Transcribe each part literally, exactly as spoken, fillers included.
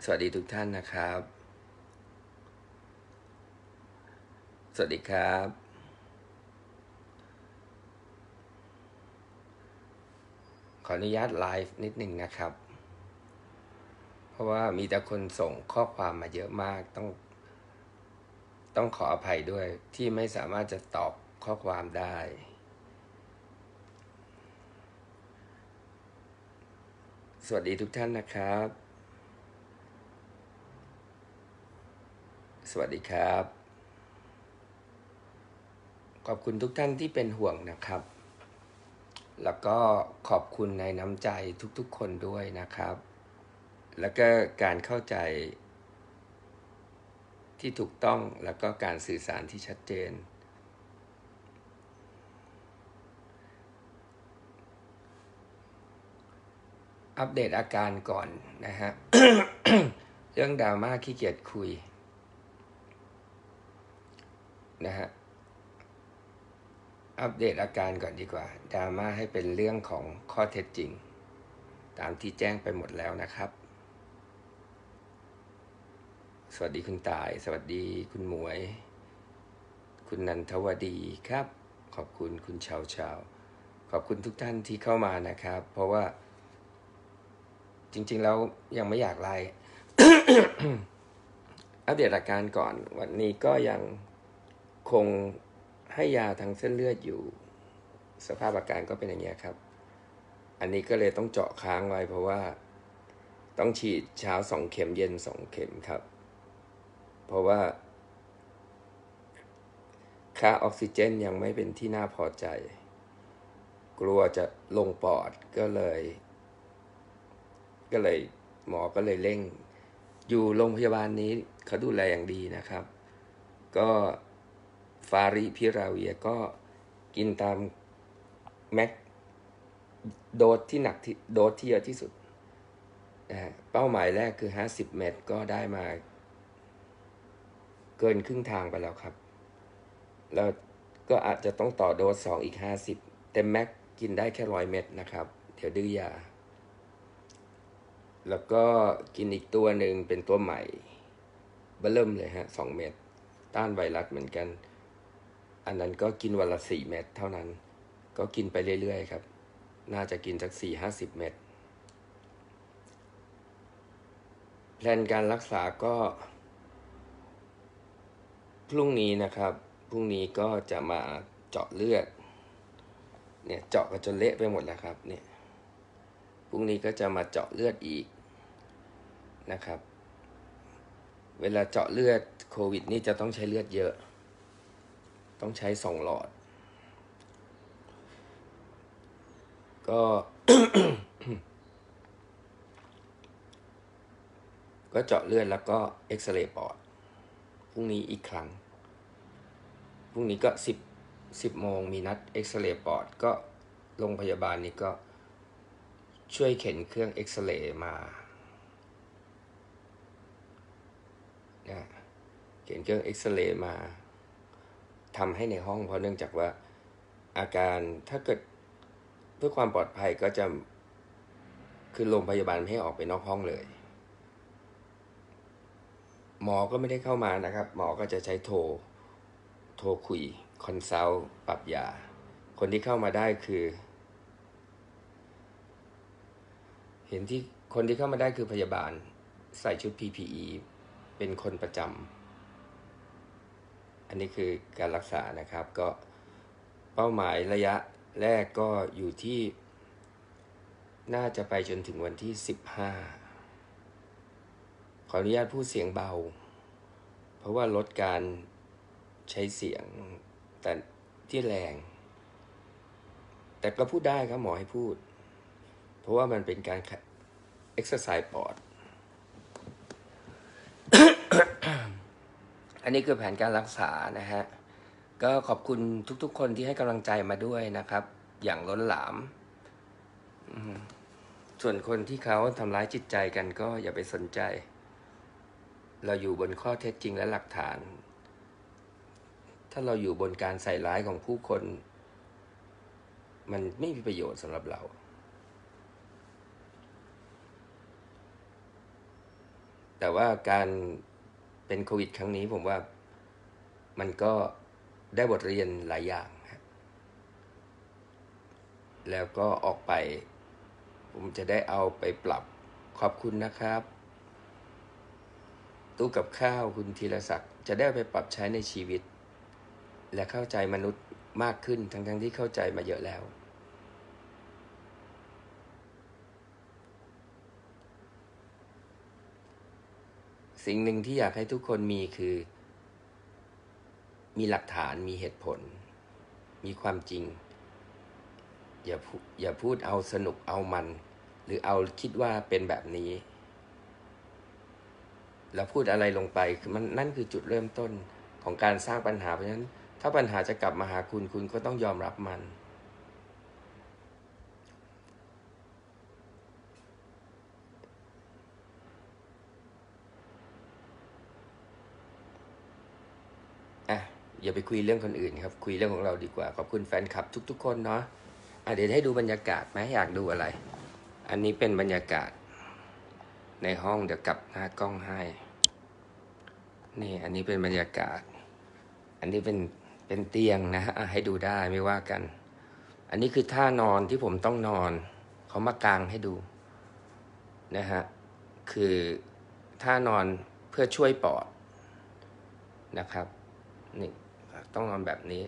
สวัสดีทุกท่านนะครับสวัสดีครับขออนุญาตไลฟ์นิดหนึ่งนะครับเพราะว่ามีแต่คนส่งข้อความมาเยอะมากต้องต้องขออภัยด้วยที่ไม่สามารถจะตอบข้อความได้สวัสดีทุกท่านนะครับสวัสดีครับขอบคุณทุกท่านที่เป็นห่วงนะครับแล้วก็ขอบคุณในน้ำใจทุกๆคนด้วยนะครับแล้วก็การเข้าใจที่ถูกต้องแล้วก็การสื่อสารที่ชัดเจนอัปเดตอาการก่อนนะฮะ เรื่องดราม่าขี้เกียจคุยนะฮะอัปเดตอาการก่อนดีกว่าดราม่าให้เป็นเรื่องของข้อเท็จจริงตามที่แจ้งไปหมดแล้วนะครับสวัสดีคุณตายสวัสดีคุณหมวยคุณนันทวดีครับขอบคุณคุณชาวชาวขอบคุณทุกท่านที่เข้ามานะครับเพราะว่าจริงๆแล้วยังไม่อยากไล่ อัปเดตอาการก่อนวันนี้ก็ยังคงให้ยาทางเส้นเลือดอยู่สภาพอาการก็เป็นอย่างนี้ครับอันนี้ก็เลยต้องเจาะค้างไว้เพราะว่าต้องฉีดเช้าสองเข็มเย็นสองเข็มครับเพราะว่าค่าออกซิเจนยังไม่เป็นที่น่าพอใจกลัวจะลงปอดก็เลยก็เลยหมอก็เลยเร่งอยู่โรงพยาบาลนี้เขาดูแลอย่างดีนะครับก็ฟาริพิราเวียก็กินตามแม็กโดสที่หนักที่โดสที่เยอะที่สุดนะฮะเป้าหมายแรกคือห้าสิบเม็ดก็ได้มาเกินครึ่งทางไปแล้วครับแล้วก็อาจจะต้องต่อโดสสองอีกห้าสิบเต็มแม็กกินได้แค่ร้อยเม็ดนะครับเดี๋ยวดื้อยาแล้วก็กินอีกตัวหนึ่งเป็นตัวใหม่เบิ่มเลยฮะสองเม็ดต้านไวรัสเหมือนกันอันนั้นก็กินวันละสี่เม็ดเท่านั้นก็กินไปเรื่อยๆครับน่าจะกินสักสี่ห้าสิบเม็ดแผนการรักษาก็พรุ่งนี้นะครับพรุ่งนี้ก็จะมาเจาะเลือดเนี่ยเจาะกันจนเละไปหมดแล้วครับเนี่ยพรุ่งนี้ก็จะมาเจาะเลือดอีกนะครับเวลาเจาะเลือดโควิดนี่จะต้องใช้เลือดเยอะต้องใช้สองหลอดก็ ก็เจาะเลือดแล้วก็เอ็กซเรย์ปอดพรุ่งนี้อีกครั้งพรุ่งนี้ก็สิบสิบโมงมีนัดเอ็กซเรย์ปอดก็โรงพยาบาลนี้ก็ช่วยเข็นเครื่องเอ็กซเรย์มานะเข็นเครื่องเอ็กซเรย์มาทำให้ในห้องเพราะเนื่องจากว่าอาการถ้าเกิดเพื่อความปลอดภัยก็จะคือโรงพยาบาลไม่ให้ออกไปนอกห้องเลยหมอก็ไม่ได้เข้ามานะครับหมอก็จะใช้โทรโทรคุยคอนซัลท์ปรับยาคนที่เข้ามาได้คือเห็นที่คนที่เข้ามาได้คือพยาบาลใส่ชุด พี พี อี เป็นคนประจำอันนี้คือการรักษานะครับก็เป้าหมายระยะแรกก็อยู่ที่น่าจะไปจนถึงวันที่สิบห้าขออนุญาตพูดเสียงเบาเพราะว่าลดการใช้เสียงแต่ที่แรงแต่ก็พูดได้ครับหมอให้พูดเพราะว่ามันเป็นการเอ็กซ์ไซส์ปอด อันนี้คือแผนการรักษานะฮะก็ขอบคุณทุกๆคนที่ให้กำลังใจมาด้วยนะครับอย่างล้นหลามส่วนคนที่เขาทำร้ายจิตใจกันก็อย่าไปสนใจเราอยู่บนข้อเท็จจริงและหลักฐานถ้าเราอยู่บนการใส่ร้ายของผู้คนมันไม่มีประโยชน์สำหรับเราแต่ว่าการเป็นโควิดครั้งนี้ผมว่ามันก็ได้บทเรียนหลายอย่างครับแล้วก็ออกไปผมจะได้เอาไปปรับขอบคุณนะครับตู้กับข้าวคุณธีรศักดิ์จะได้ไปปรับใช้ในชีวิตและเข้าใจมนุษย์มากขึ้นทั้งๆ ทที่เข้าใจมาเยอะแล้วสิ่งหนึ่งที่อยากให้ทุกคนมีคือมีหลักฐานมีเหตุผลมีความจริงอย่าอย่าพูดเอาสนุกเอามันหรือเอาคิดว่าเป็นแบบนี้แล้วพูดอะไรลงไปคือมันนั่นคือจุดเริ่มต้นของการสร้างปัญหาเพราะฉะนั้นถ้าปัญหาจะกลับมาหาคุณคุณก็ต้องยอมรับมันอ่ะอย่าไปคุยเรื่องคนอื่นครับคุยเรื่องของเราดีกว่าขอบคุณแฟนคลับทุกๆคนเนาะอ่ะเดี๋ยวให้ดูบรรยากาศไหมอยากดูอะไรอันนี้เป็นบรรยากาศในห้องเดี๋ยวกลับหน้ากล้องให้นี่อันนี้เป็นบรรยากาศอันนี้เป็นเป็นเตียงนะฮะให้ดูได้ไม่ว่ากันอันนี้คือท่านอนที่ผมต้องนอนเขามากางให้ดูนะฮะคือท่านอนเพื่อช่วยปอดนะครับนี่ต้องนอนแบบนี้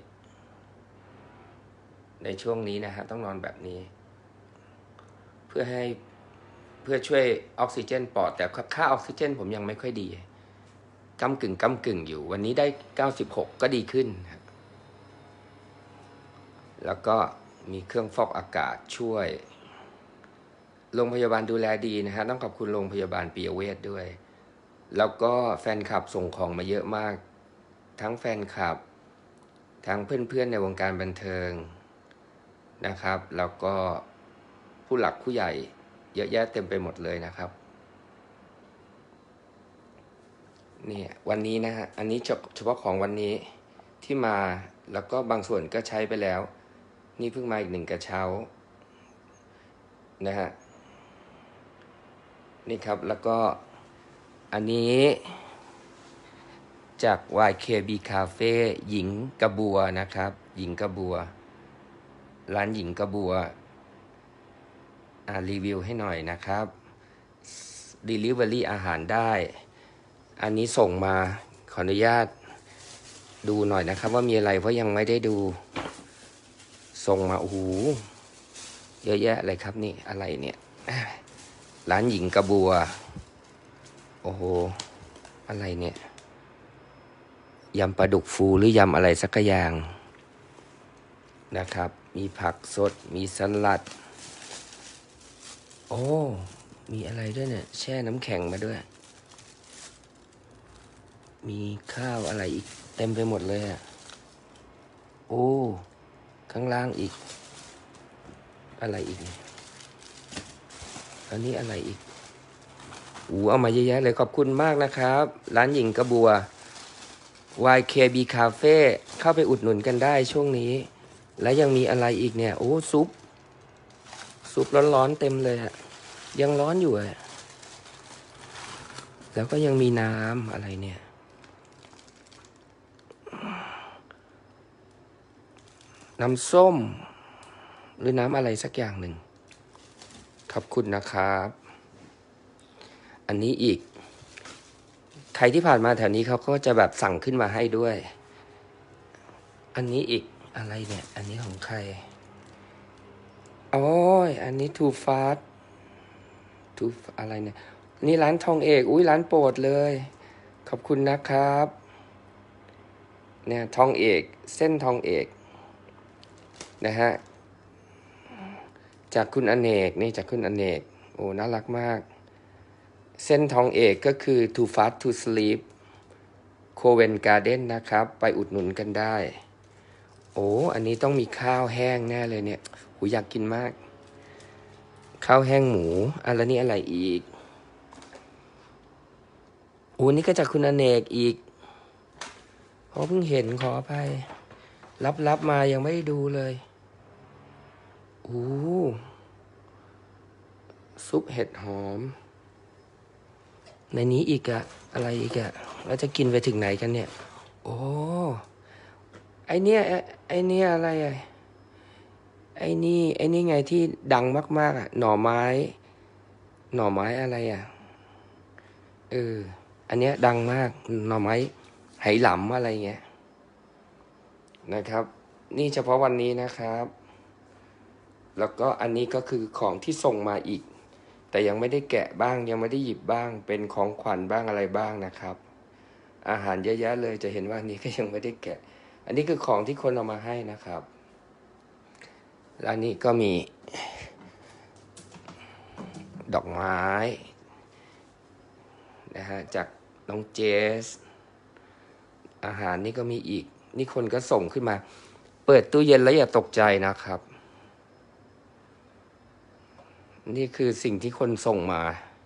ในช่วงนี้นะฮะต้องนอนแบบนี้เพื่อให้เพื่อช่วยออกซิเจนปอดแต่ค่าออกซิเจนผมยังไม่ค่อยดีกำกึ่งกำกึ่งอยู่วันนี้ได้เก้าสิบหกก็ดีขึ้นแล้วก็มีเครื่องฟอกอากาศช่วยโรงพยาบาลดูแลดีนะฮะต้องขอบคุณโรงพยาบาลปิยเวชด้วยแล้วก็แฟนคลับส่งของมาเยอะมากทั้งแฟนคลับทั้งเพื่อนๆในวงการบันเทิงนะครับแล้วก็ผู้หลักผู้ใหญ่เยอะแยะเต็มไปหมดเลยนะครับนี่วันนี้นะฮะอันนี้เฉพาะของวันนี้ที่มาแล้วก็บางส่วนก็ใช้ไปแล้วนี่เพิ่งมาอีกหนึ่งกระเช้านะฮะนี่ครับแล้วก็อันนี้จาก วาย เค บี Cafe หญิงกระบัวนะครับหญิงกระบัวร้านหญิงกระบัวอ่ารีวิวให้หน่อยนะครับ Delivery อาหารได้อันนี้ส่งมาขออนุญาตดูหน่อยนะครับว่ามีอะไรเพราะยังไม่ได้ดูส่งมาโอ้โหเยอะแยะเลยครับนี่อะไรเนี่ยร้านหญิงกระบัวโอ้โหอะไรเนี่ยยำปลาดุกฟูหรือยำอะไรสักอย่างนะครับมีผักสดมีสลัดโอ้มีอะไรด้วยเนี่ยแช่น้ำแข็งมาด้วยมีข้าวอะไรอีกเต็มไปหมดเลยอ่ะโอ้ข้างล่างอีกอะไรอีกอันนี้อะไรอีกอู้เอามาเยอะแยะเลยขอบคุณมากนะครับร้านหญิงกระบัว วาย เค บี Cafe เข้าไปอุดหนุนกันได้ช่วงนี้และยังมีอะไรอีกเนี่ยโอ้ซุปซุปร้อนๆเต็มเลยอะยังร้อนอยู่อะแล้วก็ยังมีน้ำอะไรเนี่ยน้ำส้มหรือน้ำอะไรสักอย่างหนึ่งขอบคุณนะครับอันนี้อีกใครที่ผ่านมาแถวนี้เขาก็จะแบบสั่งขึ้นมาให้ด้วยอันนี้อีกอะไรเนี่ยอันนี้ของใครโอ้ยอันนี้ Too Fast Too อะไรเนี่ยนี่ร้านทองเอกอุ้ยร้านโปรดเลยขอบคุณนะครับเนี่ยทองเอกเส้นทองเอกนะฮะจากคุณอเนกนี่จากคุณอเนกโอ้น่ารักมากเส้นทองเอกก็คือ Too Fast to Sleep โคเวนการ์เด้นนะครับไปอุดหนุนกันได้โอ้อันนี้ต้องมีข้าวแห้งแน่เลยเนี่ยหูอยากกินมากข้าวแห้งหมูอะไรนี่อะไรอีกโอ้นี่ก็จากคุณอเนกอีกเพราะเพิ่งเห็นขออภัยรับรับมายังไม่ได้ดูเลยโอ้ซุปเห็ดหอมในนี้อีกอะอะไรอีกอะเราจะกินไปถึงไหนกันเนี่ยโอ้ไอเนี้ยไอเนี้ยอะไรอะไอนี่ไอนี่ไงที่ดังมากๆอะหน่อไม้หน่อไม้อะไรอะเอออันเนี้ยดังมากหน่อไม้ไหหลำอะไรเงี้ยนะครับนี่เฉพาะวันนี้นะครับแล้วก็อันนี้ก็คือของที่ส่งมาอีกแต่ยังไม่ได้แกะบ้างยังไม่ได้หยิบบ้างเป็นของขวัญบ้างอะไรบ้างนะครับอาหารเยอะแยะเลยจะเห็นว่าอันนี้ก็ยังไม่ได้แกะอันนี้คือของที่คนเอามาให้นะครับแล้วนี่ก็มีดอกไม้นะฮะจากน้องเจสอาหารนี่ก็มีอีกนี่คนก็ส่งขึ้นมาเปิดตู้เย็นแล้วอย่าตกใจนะครับนี่คือสิ่งที่คนส่งมา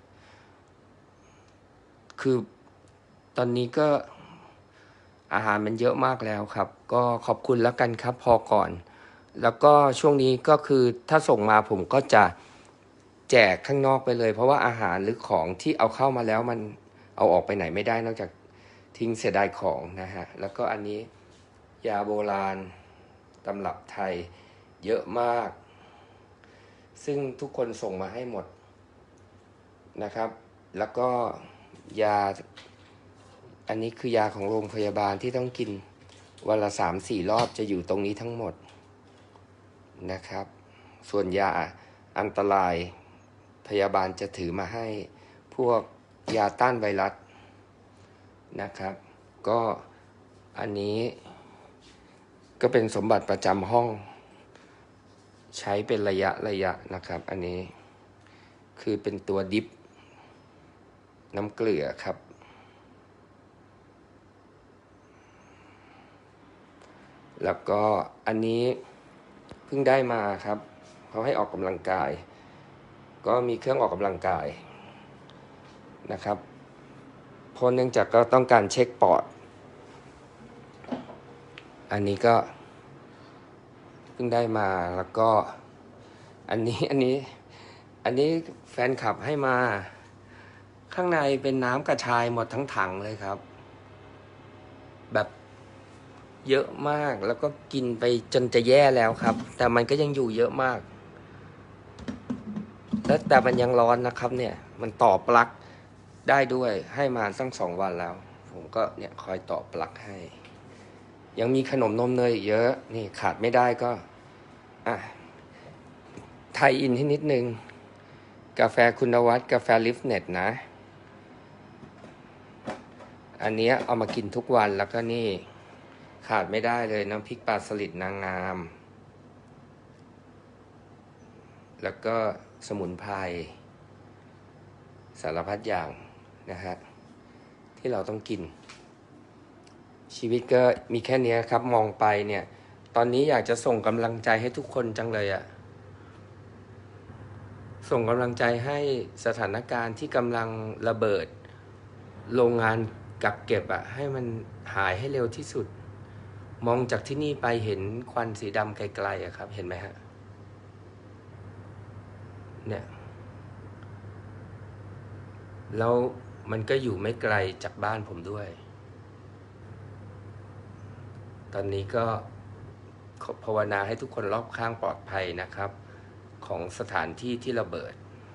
คือตอนนี้ก็อาหารมันเยอะมากแล้วครับก็ขอบคุณแล้วกันครับพอก่อนแล้วก็ช่วงนี้ก็คือถ้าส่งมาผมก็จะแจกข้างนอกไปเลยเพราะว่าอาหารหรือของที่เอาเข้ามาแล้วมันเอาออกไปไหนไม่ได้นอกจากทิ้งเสียดายของนะฮะแล้วก็อันนี้ยาโบราณตำรับไทยเยอะมากซึ่งทุกคนส่งมาให้หมดนะครับแล้วก็ยาอันนี้คือยาของโรงพยาบาลที่ต้องกินวันละสามสี่รอบจะอยู่ตรงนี้ทั้งหมดนะครับส่วนยาอันตรายพยาบาลจะถือมาให้พวกยาต้านไวรัสนะครับก็อันนี้ก็เป็นสมบัติประจำห้องใช้เป็นระยะระยะนะครับอันนี้คือเป็นตัวดิฟน้ำเกลือครับแล้วก็อันนี้เพิ่งได้มาครับเขาให้ออกกำลังกายก็มีเครื่องออกกำลังกายนะครับเพราะเนื่องจากก็ต้องการเช็คปอดอันนี้ก็เพิ่งได้มาแล้วก็อันนี้อันนี้อันนี้แฟนคลับให้มาข้างในเป็นน้ำกระชายหมดทั้งถังเลยครับแบบเยอะมากแล้วก็กินไปจนจะแย่แล้วครับแต่มันก็ยังอยู่เยอะมากแล้วแต่มันยังร้อนนะครับเนี่ยมันต่อปลั๊กได้ด้วยให้มาตั้งสองวันแล้วผมก็เนี่ยคอยต่อปลั๊กให้ยังมีขนมนมเนยเยอะนี่ขาดไม่ได้ก็อ่ะไทยอินที่นิดนึงกาแฟคุณวัฒน์กาแฟลิฟเน็ตนะอันนี้เอามากินทุกวันแล้วก็นี่ขาดไม่ได้เลยน้ำพริกปลาสลิดนางงามแล้วก็สมุนไพรสารพัดอย่างนะฮะที่เราต้องกินชีวิตก็มีแค่นี้ครับมองไปเนี่ยตอนนี้อยากจะส่งกำลังใจให้ทุกคนจังเลยอะส่งกำลังใจให้สถานการณ์ที่กำลังระเบิดโรงงานกักเก็บอะให้มันหายให้เร็วที่สุดมองจากที่นี่ไปเห็นควันสีดำไกลๆอะครับเห็นไหมฮะเนี่ยแล้วมันก็อยู่ไม่ไกลจากบ้านผมด้วยตอนนี้ก็ภาวนาให้ทุกคนรอบข้างปลอดภัยนะครับของสถานที่ที่ระเบิด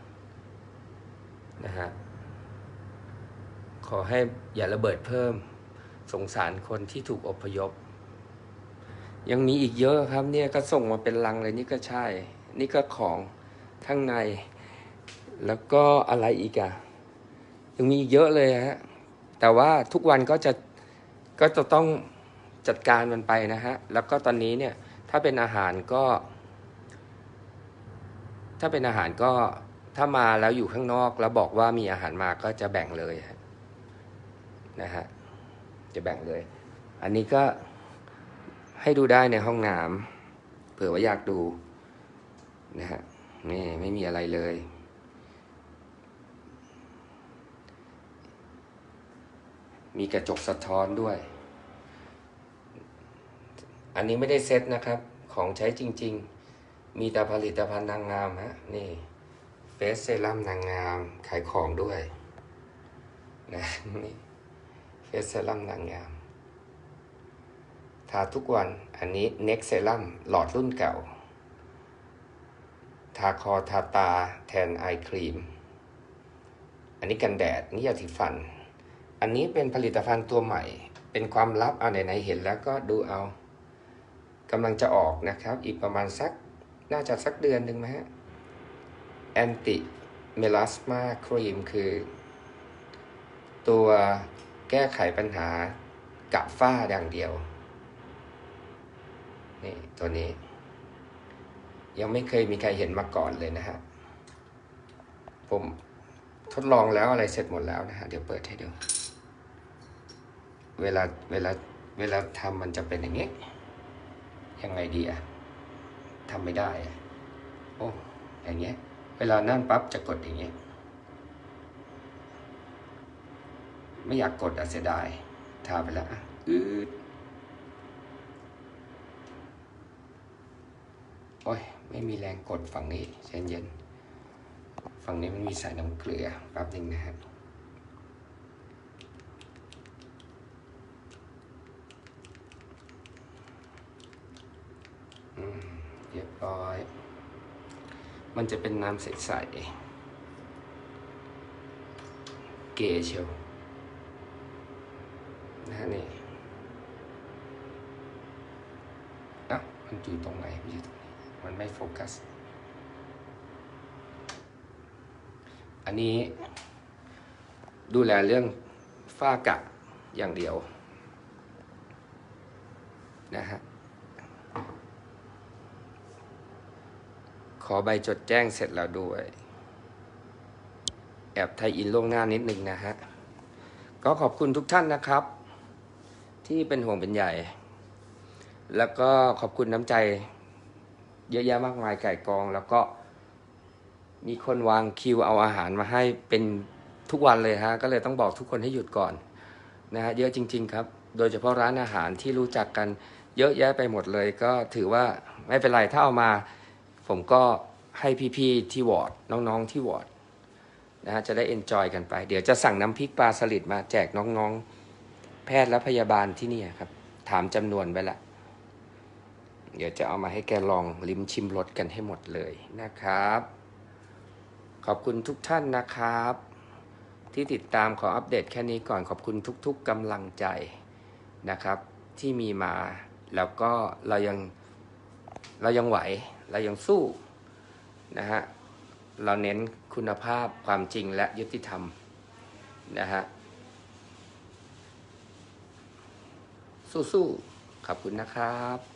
นะฮะขอให้อย่าระเบิดเพิ่มสงสารคนที่ถูกอพยพยังมีอีกเยอะครับเนี่ยก็ส่งมาเป็นลังเลยนี่ก็ใช่นี่ก็ของข้างในแล้วก็อะไรอีกอะยังมีอีกเยอะเลยฮะแต่ว่าทุกวันก็จะก็จะต้องจัดการมันไปนะฮะแล้วก็ตอนนี้เนี่ยถ้าเป็นอาหารก็ถ้าเป็นอาหารก็ถ้ามาแล้วอยู่ข้างนอกแล้วบอกว่ามีอาหารมาก็จะแบ่งเลยนะฮะจะแบ่งเลยอันนี้ก็ให้ดูได้ในห้องน้ำเผื่อว่าอยากดูนะฮะนี่ไม่มีอะไรเลยมีกระจกสะท้อนด้วยอันนี้ไม่ได้เซ็ตนะครับของใช้จริงๆมีแต่ผลิตภัณฑ์นางงามฮะนี่เฟสเซรั่มนางงามขายของด้วยนะนี่เฟสเซรั่มนางงามทาทุกวันอันนี้เน็กเซรั่มหลอดรุ่นเก่าทาคอทาตาแทนไอครีมอันนี้กันแดดนี่ยาสีฟันอันนี้เป็นผลิตภัณฑ์ตัวใหม่เป็นความลับเอาไหนๆเห็นแล้วก็ดูเอากำลังจะออกนะครับอีกประมาณสักน่าจะสักเดือนหนึ่งไหมฮะแอนติเมลาสมาครีมคือตัวแก้ไขปัญหากระฝ้าอย่างเดียวนี่ตัวนี้ยังไม่เคยมีใครเห็นมาก่อนเลยนะฮะผมทดลองแล้วอะไรเสร็จหมดแล้วนะฮะเดี๋ยวเปิดให้ดูเวลาเวลาเวลาทำมันจะเป็นอย่างนี้ยังไงดีอะทำไม่ได้อะโอ้อย่างเงี้ยเวลานั่นปั๊บจะกดอย่างเงี้ยไม่อยากกดอะเสียดายทาไปแล้วอ่ะอืดโอ้ยไม่มีแรงกดฝั่งนี้เย็นเย็นฝั่งนี้มันมีสายน้ำเกลือแป๊บนึงนะฮะอืมเรียบร้อยมันจะเป็นน้ำใสๆเกเชียวนะฮะนี่อ่ะมันอยู่ตรงไหนมันอยู่ตรงนี้มันไม่โฟกัสอันนี้ดูแลเรื่องฝ้ากระอย่างเดียวนะฮะขอใบจดแจ้งเสร็จแล้วด้วยแอบไทยอินล่วงหน้านิดนึงนะฮะก็ขอบคุณทุกท่านนะครับที่เป็นห่วงเป็นใหญ่แล้วก็ขอบคุณน้ำใจเยอะแยะมากมายไก่กองแล้วก็มีคนวางคิวเอาอาหารมาให้เป็นทุกวันเลยฮะก็เลยต้องบอกทุกคนให้หยุดก่อนนะฮะเยอะจริงๆครับโดยเฉพาะร้านอาหารที่รู้จักกันเยอะแยะไปหมดเลยก็ถือว่าไม่เป็นไรถ้าเอามาผมก็ให้พี่ๆที่วอร์ดน้องๆที่วอร์ดนะฮะจะได้เอนจอยกันไปเดี๋ยวจะสั่งน้ำพริกปลาสลิดมาแจกน้องๆแพทย์และพยาบาลที่นี่ครับถามจำนวนไว้ละเดี๋ยวจะเอามาให้แกลองลิ้มชิมรสกันให้หมดเลยนะครับขอบคุณทุกท่านนะครับที่ติดตามขออัปเดตแค่นี้ก่อนขอบคุณทุกๆกำลังใจนะครับที่มีมาแล้วก็เรายังเรายังไหวเรายังสู้นะฮะเราเน้นคุณภาพความจริงและยุติธรรมนะฮะสู้ๆขอบคุณนะครับ